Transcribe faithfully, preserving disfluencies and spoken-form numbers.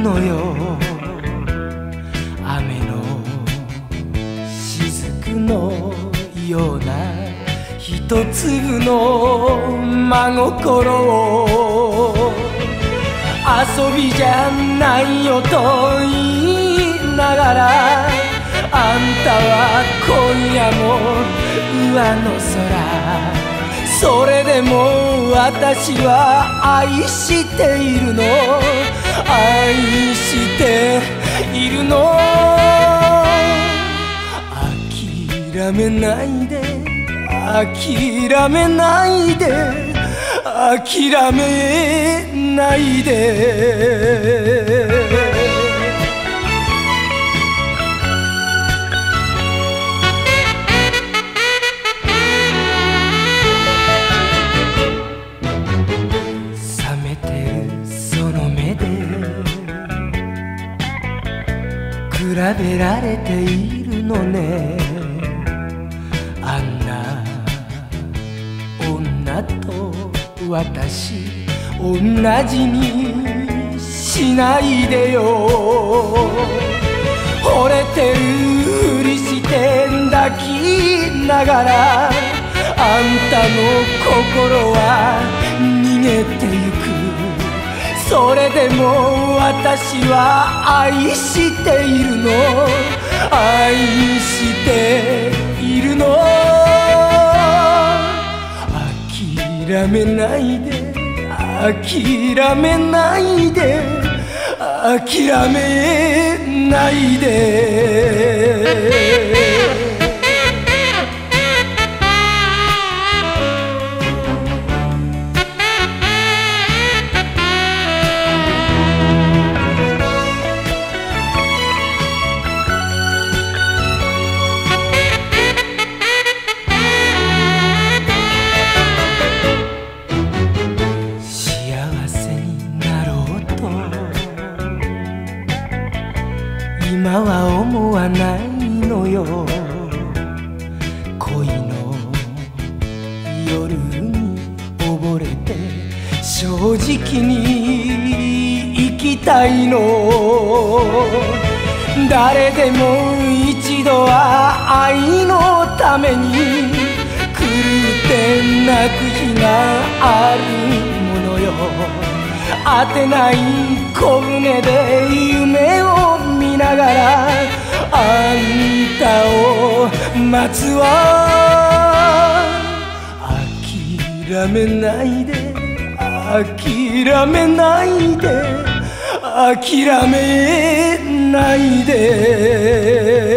のよ。雨の雫のような一粒の真心を遊びじゃないよと言いながら、あんたは今夜も上の空。それでも私は愛しているの、愛しているの。諦めないで、諦めないで、諦めないで。冷めてるその目で比べられているのね。あんな女と私同じにしないでよ。惚れてるふりして抱きながら、あんたの心は逃げてゆく。それでも私は愛しているの、愛しているの。諦めないで、諦めないで、諦めないで。今は思わないのよ。恋の夜に溺れて正直に生きたいの。誰でも一度は愛のために狂って泣く日があるものよ。果てない小舟で夢を見ながら、あんたを待つわ。諦めないで、諦めないで、諦めないで。